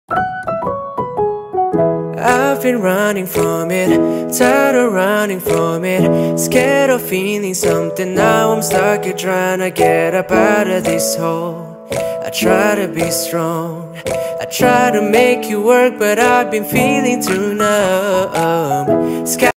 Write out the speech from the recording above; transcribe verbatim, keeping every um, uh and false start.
I've been running from it, tired of running from it, scared of feeling something. Now I'm stuck here trying to get up out of this hole. I try to be strong, I try to make you work, but I've been feeling too numb. Sky